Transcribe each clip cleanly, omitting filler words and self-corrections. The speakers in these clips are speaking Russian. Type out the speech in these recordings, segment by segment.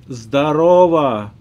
Здорово!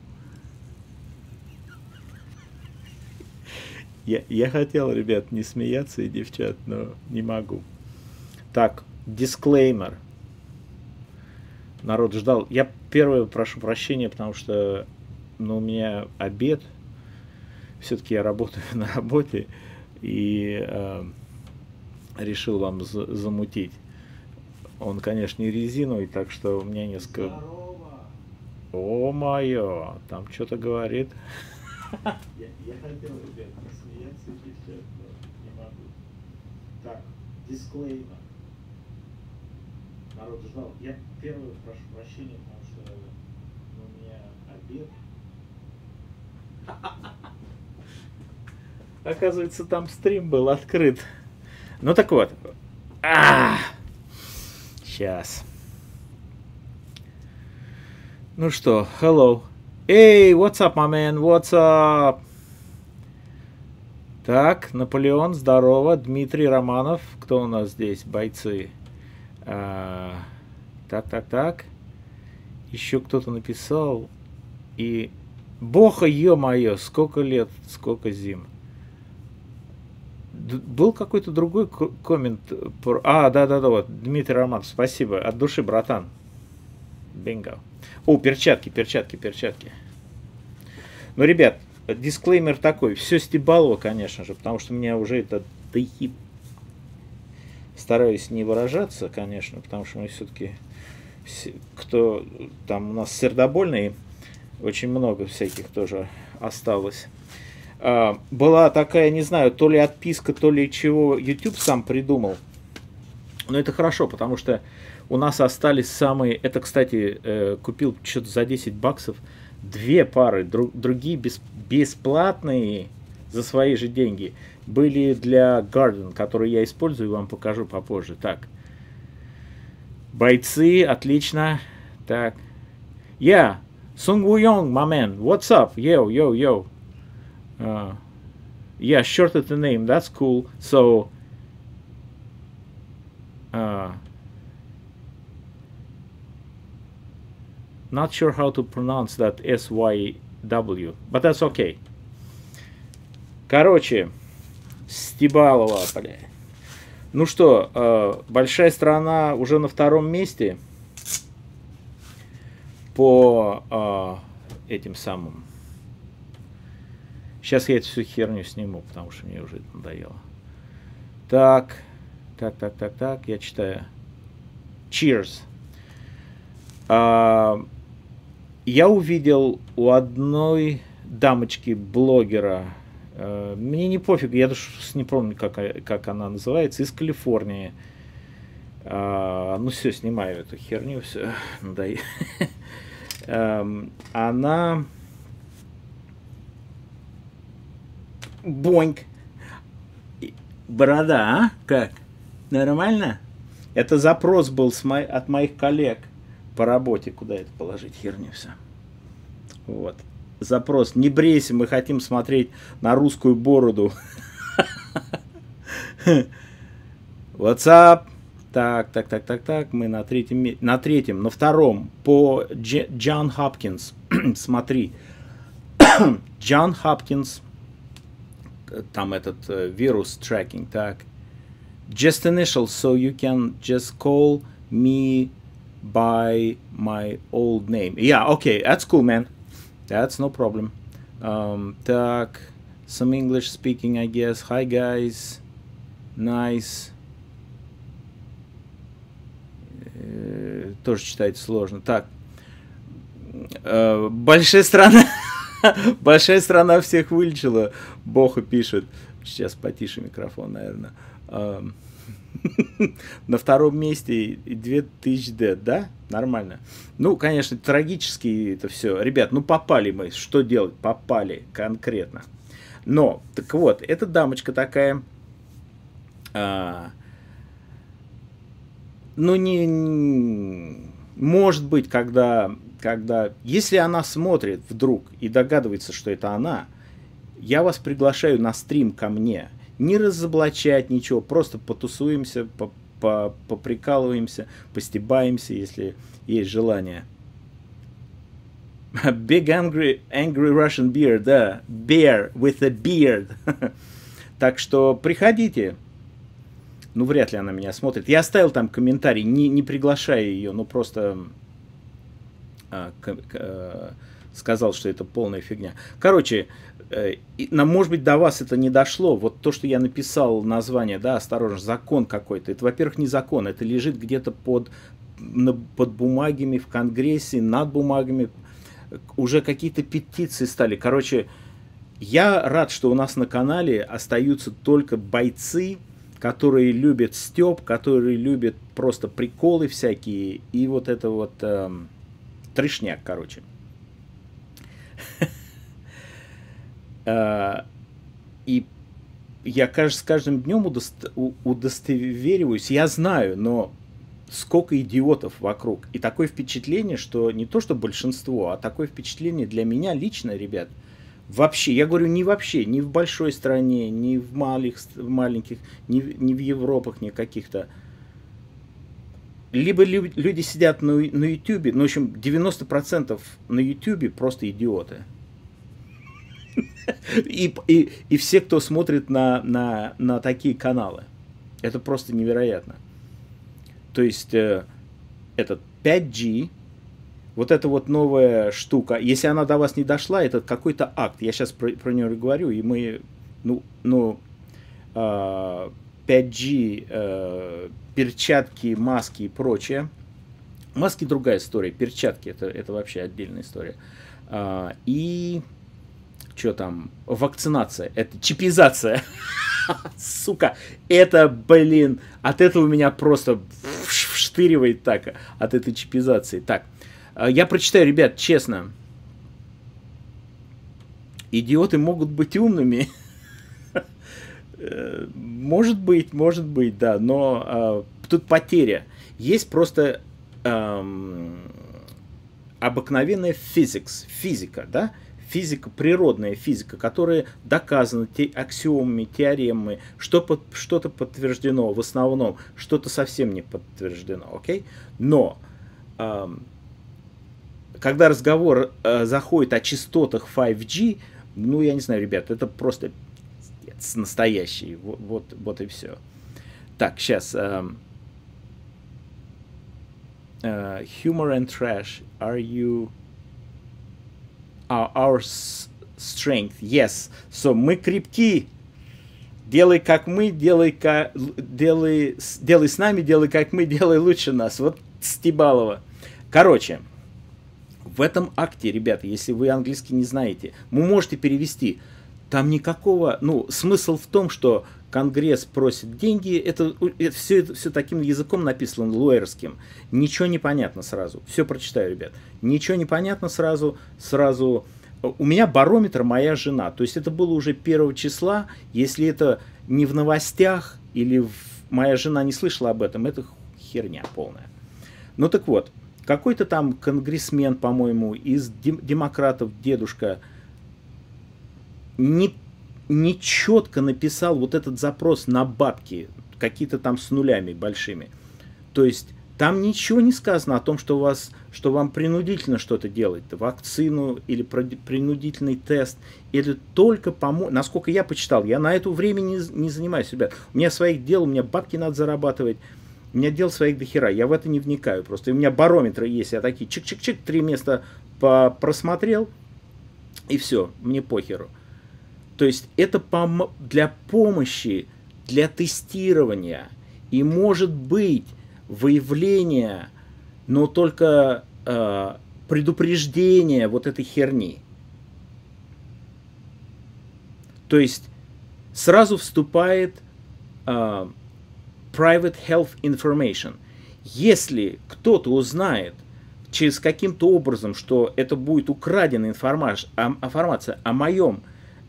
Я хотел, ребят, не смеяться и девчат, но не могу. Так, дисклеймер. Народ ждал. Я первое прошу прощения, потому что у меня обед. Все-таки я работаю на работе и решил вам замутить. Он, конечно, не резиновый, так что у меня несколько... Здорово! О, мое! Там что-то говорит. Я хотел, ребят, посмеяться и девчат, но не могу. Так, дисклеймер. Народ ждал. Я первое прошу прощения, потому что у меня обед. Оказывается, там стрим был открыт. Ну так вот. Сейчас. Ну что, hello. Hey, what's up, my man? What's up? Так, Наполеон, здорово. Дмитрий Романов. Кто у нас здесь? Бойцы. Так. Еще кто-то написал. И... Боха, ё-моё, сколько лет, сколько зим. Был какой-то другой коммент. Да, вот. Дмитрий Романов, спасибо. От души, братан. Бинго. О, перчатки. Ну, ребят, дисклеймер такой. Все стебалово, конечно же, потому что меня уже это дохи. Стараюсь не выражаться, конечно, потому что мы все-таки, кто там у нас сердобольный, очень много всяких тоже осталось. Была такая, не знаю, то ли отписка, то ли чего YouTube сам придумал. Но это хорошо, потому что у нас остались самые... Это, кстати, купил что-то за 10 баксов. 2 пары, другие бесплатные за свои же деньги. Были для Garden, которые я использую, вам покажу попозже. Так. Бойцы, отлично. Так. Yeah, Sung Woo Young, my man. What's up? Yo. Yeah, short at the name. That's cool. So... not sure how to pronounce that SYW, but that's okay. Короче, стебалово, бля. Ну что, большая страна уже на 2-м месте по этим самым. Сейчас я эту всю херню сниму, потому что мне уже это надоело. Так, я читаю. Cheers. Я увидел у одной дамочки-блогера, мне не пофиг, я даже не помню, как она называется, из Калифорнии. Ну все, снимаю эту херню, все, надоело. Она... Боньк. Борода, а? Как? Нормально? Это запрос был от моих коллег по работе. Куда это положить? Херню все. Вот. Запрос. Не брейся, мы хотим смотреть на русскую бороду. What's up? Так. Мы на третьем. На 2-м. По Джон Хопкинс. Смотри. Джон Хопкинс. Там этот вирус трекинг. Так. Just initials, so you can just call me by my old name. Yeah, okay, that's cool, man. That's no problem. Так, some English speaking, I guess. Hi, guys. Nice. Тоже читать сложно. Так. Большая страна. Большая страна всех вылечила. Боха пишет. Сейчас потише микрофон, наверное. На 2-м месте 2000 дед, да? Нормально. Ну, конечно, трагически это все. Ребят, ну попали мы. Что делать? Попали конкретно. Но, так вот, эта дамочка такая... ну, не... Может быть, когда... Если она смотрит вдруг и догадывается, что это она, я вас приглашаю на стрим ко мне. Не разоблачать ничего, просто потусуемся, поприкалываемся, постебаемся, если есть желание. Big angry Russian bear, да. Bear with a beard. Так что приходите. Ну, вряд ли она меня смотрит. Я оставил там комментарий, не приглашая ее, но просто сказал, что это полная фигня. Короче, может быть, до вас это не дошло. Вот то, что я написал название, да, осторожно, закон какой-то. Это, во-первых, не закон, это лежит где-то под бумагами в Конгрессе, над бумагами. Уже какие-то петиции стали. Короче, я рад, что у нас на канале остаются только бойцы, которые любят стёб, которые любят просто приколы всякие и вот это вот трешняк, короче. И я, кажется, с каждым днем удостовериваюсь, я знаю, но сколько идиотов вокруг. И такое впечатление, что не то, что большинство, а такое впечатление для меня лично, ребят, вообще, я говорю, не вообще, ни в большой стране, ни в маленьких, ни в Европах, ни каких-то. Либо люди сидят на Ютубе, ну, в общем, 90% на Ютубе просто идиоты. И все, кто смотрит на такие каналы. Это просто невероятно. То есть, этот 5G, вот эта вот новая штука, если она до вас не дошла, это какой-то акт. Я сейчас про нее говорю, и мы, 5G, перчатки, маски и прочее. Маски другая история, перчатки это вообще отдельная история. И что там, вакцинация, это чипизация. Сука, это, блин, от этого меня просто вштыривает так, от этой чипизации. Так, я прочитаю, ребят, честно. Идиоты могут быть умными. Может быть, да, но тут потеря. Есть просто обыкновенная физика, да? Физика, природная физика, которая доказана аксиомами, теоремами, что-то подтверждено в основном, что-то совсем не подтверждено, окей? Но когда разговор заходит о частотах 5G, ну, я не знаю, ребят, это просто настоящий, вот и все. Так, сейчас. Humor and trash, are you... Our strength, yes. So, мы крепки. Делай как мы, делай с нами, делай как мы, делай лучше нас. Вот Стебалова. Короче, в этом акте, ребята, если вы английский не знаете, вы можете перевести. Там никакого, смысл в том, что Конгресс просит деньги, это все таким языком написано, лоерским. Ничего не понятно сразу. Все прочитаю, ребят. Ничего не понятно сразу. У меня барометр моя жена. То есть это было уже 1 числа. Если это не в новостях или моя жена не слышала об этом, это херня полная. Ну так вот, какой-то там конгрессмен, по-моему, из демократов, дедушка, не четко написал вот этот запрос на бабки, какие-то там с нулями большими. То есть там ничего не сказано о том, что вам принудительно что-то делать, вакцину или принудительный тест, или только насколько я почитал, я на это время не занимаюсь, ребят. У меня своих дел, у меня бабки надо зарабатывать, у меня дел своих дохера, я в это не вникаю просто. У меня барометры есть, я такие чик-чик-чик, 3 места просмотрел, и все, мне похеру. То есть это для помощи, для тестирования и может быть выявление, но только предупреждение вот этой херни. То есть сразу вступает private health information. Если кто-то узнает через каким-то образом, что это будет украденная информация о моем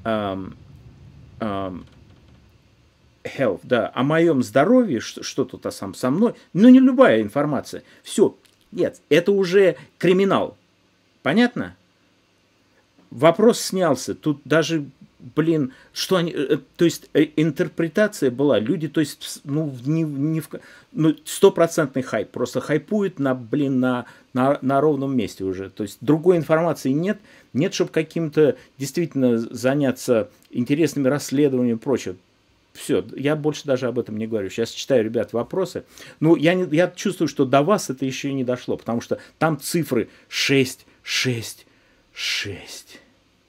health, да, о моем здоровье, что-то там со мной, но не любая информация. Все, нет, это уже криминал. Понятно? Вопрос снялся. Тут даже блин, что они, то есть интерпретация была, люди, то есть, ну, ну, стопроцентный хайп, просто хайпуют на, блин, на ровном месте уже, то есть другой информации нет, чтобы каким-то действительно заняться интересными расследованиями и прочее. Все, я больше даже об этом не говорю. Сейчас читаю, ребят, вопросы. Ну, я чувствую, что до вас это еще и не дошло, потому что там цифры 6, 6, 6.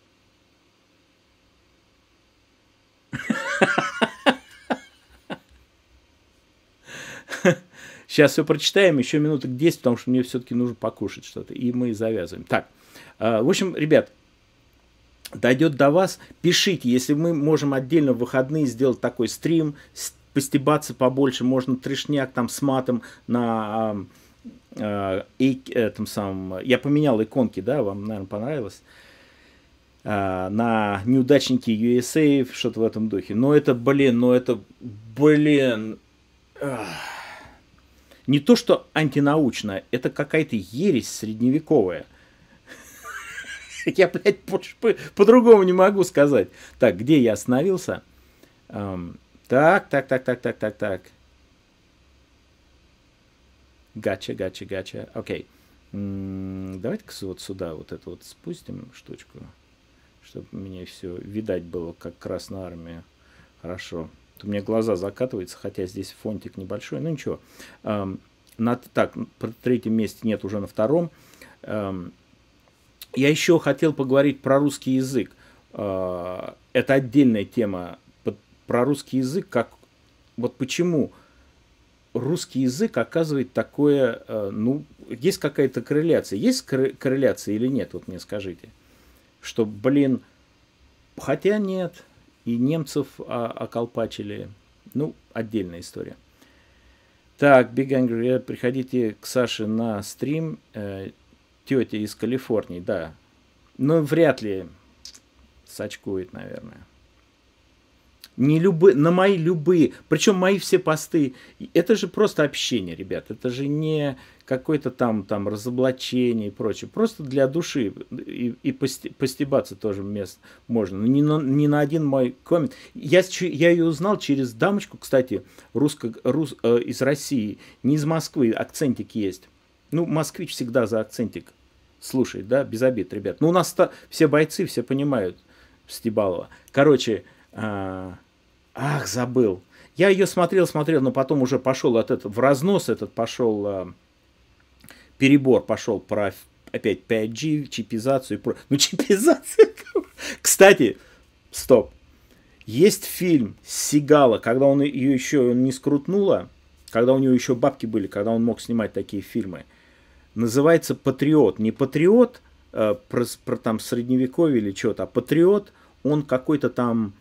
Сейчас все прочитаем, еще минуток 10, потому что мне все-таки нужно покушать что-то. И мы завязываем. Так, в общем, ребят, дойдет до вас, пишите, если мы можем отдельно в выходные сделать такой стрим, постебаться побольше, можно трешняк там с матом на этом самом, я поменял иконки, да, вам, наверное, понравилось, на неудачники USA, что-то в этом духе. Но это, блин, не то, что антинаучная, это какая-то ересь средневековая. Я, блядь, по-другому не могу сказать. Так, где я остановился? Так. Гача. Окей. Давайте-ка вот сюда вот это вот спустим штучку, чтобы мне все видать было, как Красная Армия. Хорошо. У меня глаза закатываются, хотя здесь фонтик небольшой. Ну ничего. Так, на третьем месте нет, уже на втором. Я еще хотел поговорить про русский язык. Это отдельная тема. Про русский язык, как вот почему русский язык оказывает такое, ну, есть какая-то корреляция. Есть корреляция или нет? Вот мне скажите. Что, блин, хотя нет, и немцев околпачили. Ну, отдельная история. Так, Big Angry, приходите к Саше на стрим. Тетя из Калифорнии, да. Но вряд ли сачкует, наверное. Не любые, на мои любые, причем мои все посты, это же просто общение, ребят, это же не какое-то там разоблачение и прочее, просто для души и постебаться тоже мест можно, но не на один мой коммент. Я ее узнал через дамочку, кстати, из России, не из Москвы, акцентик есть. Ну, москвич всегда за акцентик слушает, да, без обид, ребят. Ну, у нас все бойцы, все понимают Стебалова. Короче, забыл. Я ее смотрел, но потом уже пошел в разнос этот пошел, перебор пошел про опять 5G, чипизацию. Ну, чипизация. Кстати, стоп. Есть фильм Сигала, когда он ее еще не скрутнуло, когда у него еще бабки были, когда он мог снимать такие фильмы. Называется «Патриот». Не «Патриот» про там средневековье или что-то, а «Патриот», он какой-то там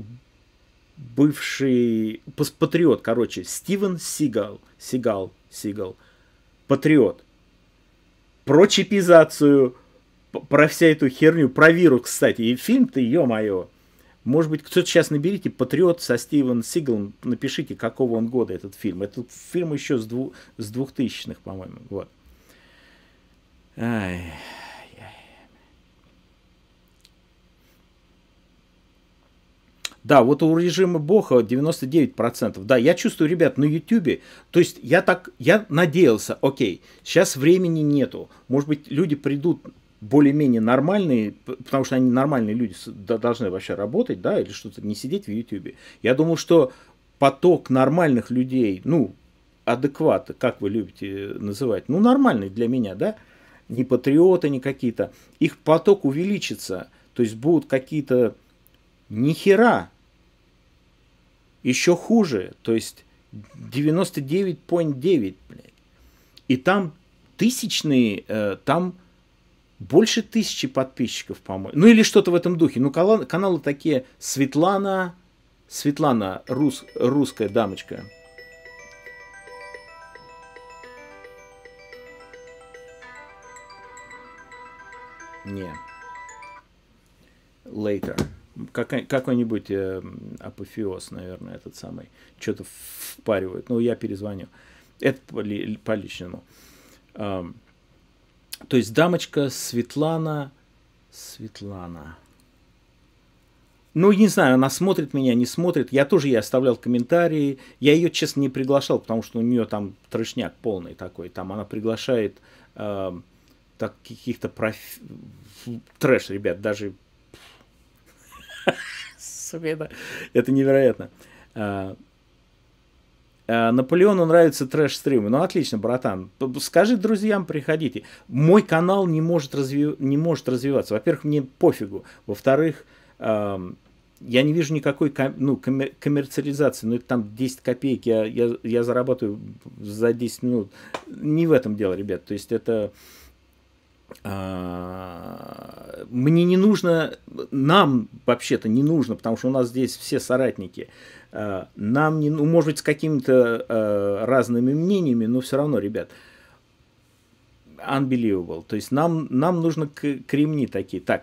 бывший патриот, короче, Стивен Сигал, патриот. Про чипизацию, про вся эту херню, про вирус, кстати. И фильм-то, ё-моё. Может быть, кто-то сейчас наберите «Патриот» со Стивен Сигалом, напишите, какого он года этот фильм. Этот фильм еще с 2000-х, по-моему. Вот. Ай. Да, вот у режима Боха 99%. Да, я чувствую, ребят, на Ютубе, то есть я надеялся, окей, сейчас времени нету. Может быть, люди придут более-менее нормальные, потому что они нормальные люди должны вообще работать, да, или что-то, не сидеть в Ютубе. Я думал, что поток нормальных людей, ну, адекватно, как вы любите называть, ну, нормальный для меня, да, не патриоты, не какие-то, их поток увеличится, то есть будут какие-то нихера, еще хуже, то есть 99,9, блядь. И там тысячные, там больше 1000 подписчиков, по-моему. Ну или что-то в этом духе. Ну каналы такие. Светлана, русская дамочка. Не. Later. Какой-нибудь апофеоз, наверное, этот самый. Что-то впаривают. Ну, я перезвоню. Это по личному. То есть дамочка Светлана. Ну, не знаю, она смотрит меня, не смотрит. Я тоже ей оставлял комментарии. Я ее, честно, не приглашал, потому что у нее там трешняк полный такой. Там она приглашает так, каких-то трэш, ребят, даже... Сука, это невероятно. Наполеону нравятся трэш-стримы. Ну, отлично, братан. Скажи друзьям, приходите. Мой канал не может развиваться. Во-первых, мне пофигу. Во-вторых, я не вижу никакой коммерциализации. Ну, это там 10 копеек я зарабатываю за 10 минут. Не в этом дело, ребят. То есть это... Мне не нужно, нам вообще-то не нужно, потому что у нас здесь все соратники. Нам не, ну, может быть, с какими-то разными мнениями, но все равно, ребят, unbelievable. То есть нам нужно кремни такие. Так,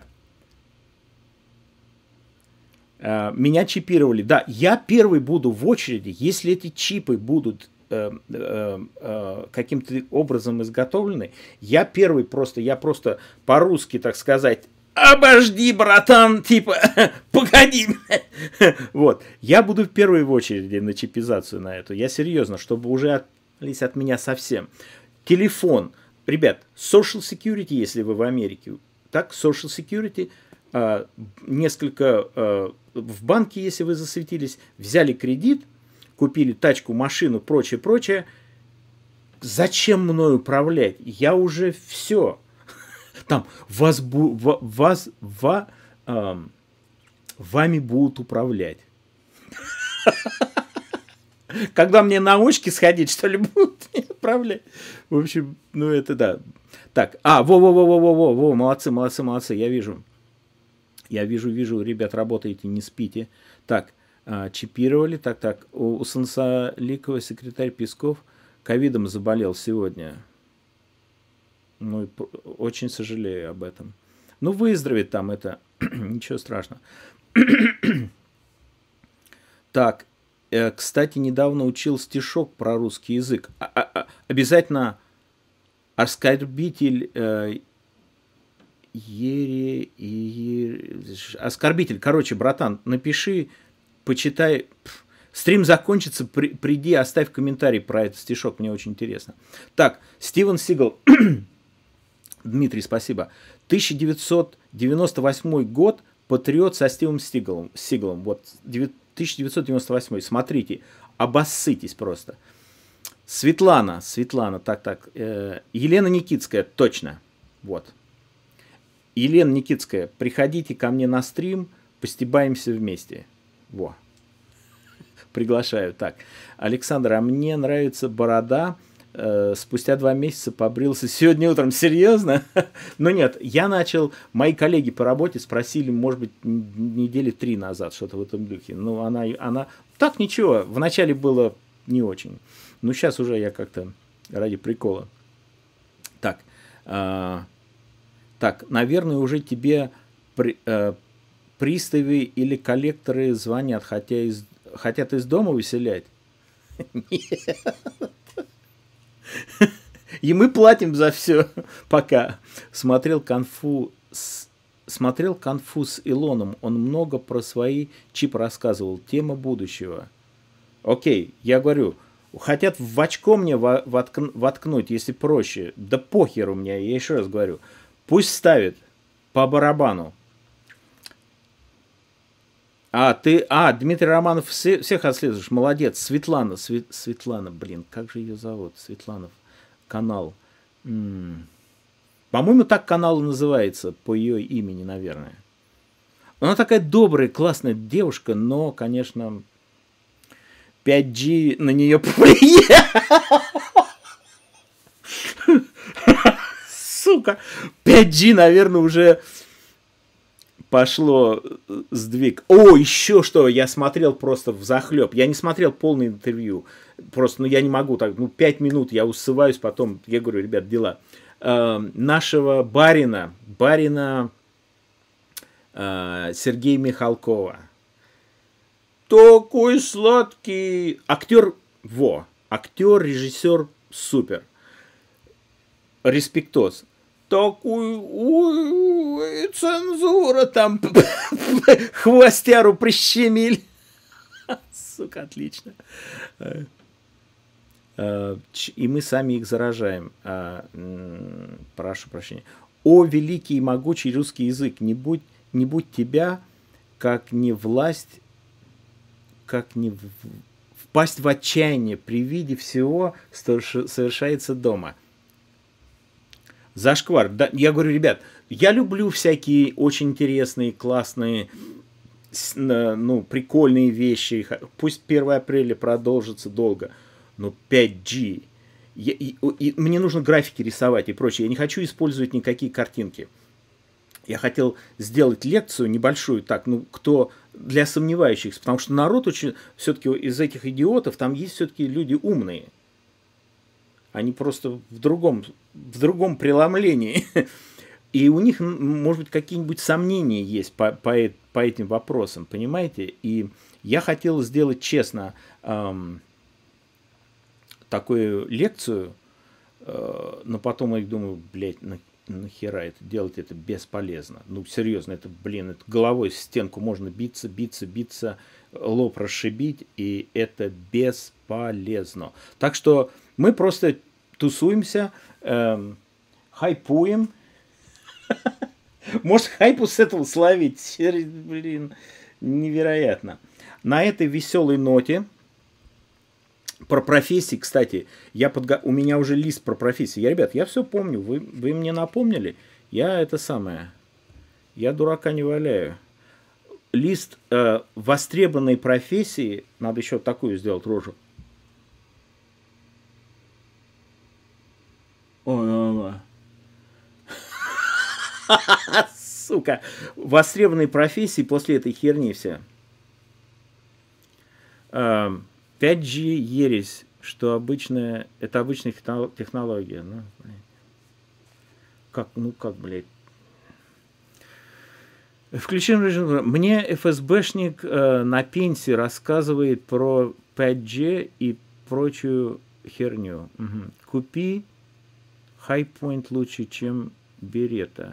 меня чипировали. Да, я первый буду в очереди, если эти чипы будут каким-то образом изготовлены. Я первый просто, я просто по-русски, так сказать, обожди, братан, типа, погоди. Вот, я буду в первой очереди на чипизацию на эту. Я серьезно, чтобы уже отвалились от меня совсем. Телефон. Ребят, Social Security, если вы в Америке. Так, Social Security, несколько в банке, если вы засветились, взяли кредит, купили тачку, машину, прочее, прочее. Зачем мной управлять? Я уже все. Там вами будут управлять. Когда мне на очки сходить, что ли, будут управлять? В общем, ну это да. Так, во, молодцы, я вижу. Я вижу, ребят, работаете, не спите. Так, чипировали. Так, у Сансаликова секретарь Песков ковидом заболел сегодня. Ну, очень сожалею об этом. Ну, выздоровеет там это. Ничего страшного. Так, кстати, недавно учил стишок про русский язык. Обязательно оскорбитель... Оскорбитель. Короче, братан, напиши, почитай. Стрим закончится, приди, оставь комментарий про этот стишок, мне очень интересно. Так, Стивен Сигал. Дмитрий, спасибо. 1998 год, Патриот со Стивом Сигалом. Вот, 1998. Смотрите, обоссытесь просто. Светлана, так. Елена Никитская, точно. Вот. Елена Никитская, приходите ко мне на стрим, постебаемся вместе. Во. Приглашаю. Так, Александр, а мне нравится борода. Спустя 2 месяца побрился сегодня утром. Серьезно? Но нет, я начал, мои коллеги по работе спросили, может быть, недели 3 назад, что-то в этом духе. Ну, она... Так, ничего, вначале было не очень. Но сейчас уже я как-то ради прикола. Так, наверное, уже тебе приставы или коллекторы звонят, хотят из дома выселять? Нет. И мы платим за все. Пока. Смотрел конфу с Илоном. Он много про свои чипы рассказывал. Тема будущего. Окей, я говорю, хотят в очко мне воткнуть, если проще. Да похер у меня, я еще раз говорю. Пусть ставит по барабану. Дмитрий Романов всех отслеживаешь, молодец. Светлана, блин, как же ее зовут? Светлана, канал. По-моему, так канал и называется, по ее имени, наверное. Она такая добрая, классная девушка, но, конечно, 5G на нее повлиял. Сука, 5G, наверное, уже... Пошло сдвиг. О, еще что, я смотрел просто взахлеб. Я не смотрел полное интервью. Просто, я не могу так, 5 минут я усываюсь, потом, я говорю, ребят, дела. Нашего барина Сергея Михалкова. Такой сладкий. Актер, режиссер, супер. Респектоз. такой, ой, цензура там, хвостяру прищемили. Сука, отлично. И мы сами их заражаем. Прошу прощения. О, великий и могучий русский язык, не будь тебя, как не власть, как не впасть в отчаяние при виде всего, что совершается дома. Зашквар. Да, я говорю, ребят, я люблю всякие очень интересные, классные, ну, прикольные вещи. Пусть 1 апреля продолжится долго, но 5G. И мне нужно графики рисовать и прочее. Я не хочу использовать никакие картинки. Я хотел сделать лекцию небольшую, так, ну, кто для сомневающихся, потому что народ очень, все-таки из этих идиотов, там есть все-таки люди умные. Они просто в другом преломлении. И у них, может быть, какие-нибудь сомнения есть по этим вопросам, понимаете? И я хотел сделать честно такую лекцию, но потом я думаю, блядь, нахера это делать, это бесполезно. Ну, серьезно, это, блин, это головой в стенку можно биться, лоб расшибить, и это бесполезно. Так что мы просто тусуемся, хайпуем. Может, хайпу с этого словить? Блин, невероятно. На этой веселой ноте про профессии, кстати, у меня уже лист про профессии. Ребят, я все помню, вы мне напомнили. Я дурака не валяю. Лист востребованной профессии, надо еще такую сделать рожу. Ой, сука, востребованные профессии после этой херни все. 5G ересь, что это обычная технология. Ну, как, блядь. Включим режим. Мне ФСБшник на пенсии рассказывает про 5G и прочую херню. Угу. Купи Highpoint лучше, чем Берета.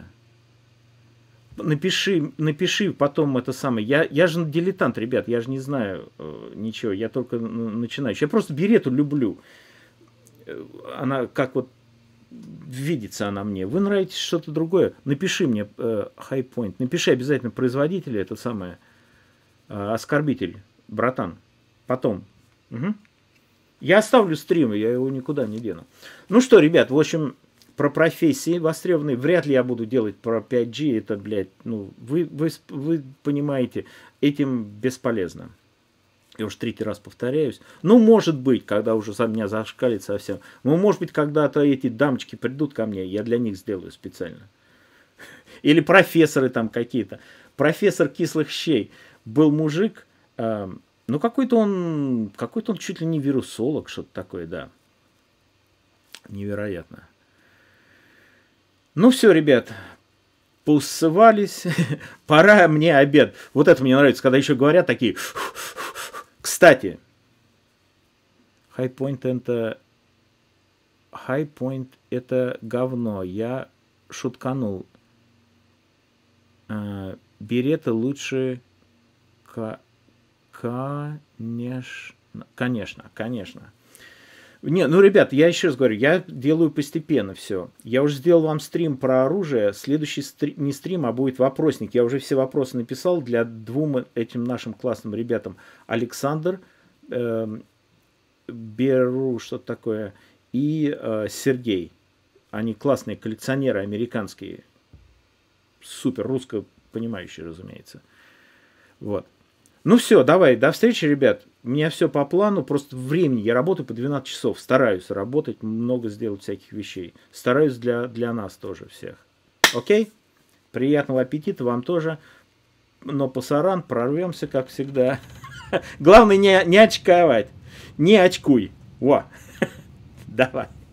Напиши потом это самое. Я же дилетант, ребят, я же не знаю ничего, я только начинающий. Я просто Берету люблю. Она как вот видится она мне. Вы нравитесь что-то другое? Напиши мне Highpoint. Напиши обязательно производителя, это самое, оскорбитель, братан. Потом. Угу. Я оставлю стрим, я его никуда не дену. Ну что, ребят, в общем, про профессии востребованные вряд ли я буду делать про 5G. Это, блядь, ну, вы понимаете, этим бесполезно. Я уж 3-й раз повторяюсь. Ну, может быть, когда уже за меня зашкалит совсем. Ну, может быть, когда-то эти дамочки придут ко мне, я для них сделаю специально. Или профессоры там какие-то. Профессор кислых щей. Был мужик, ну, какой-то он чуть ли не вирусолог, что-то такое, да. Невероятно. Ну все, ребят, поусывались, пора мне обед. Вот это мне нравится, когда еще говорят такие. Кстати, Highpoint это говно. Я шутканул. Берета лучше, конечно. Не, ну, ребят, я еще раз говорю, я делаю постепенно все. Я уже сделал вам стрим про оружие. Следующий не стрим, а будет вопросник. Я уже все вопросы написал для двум этим нашим классным ребятам. Александр, Беру, что-то такое, и Сергей. Они классные коллекционеры американские. Супер, русско понимающие, разумеется. Вот. Ну все, давай, до встречи, ребят. У меня все по плану, просто времени. Я работаю по 12 часов, стараюсь работать, много сделать всяких вещей. Стараюсь для нас тоже всех. Окей? Приятного аппетита вам тоже. Но пасаран, прорвемся, как всегда. Главное не очковать. Не очкуй. Во. Давай.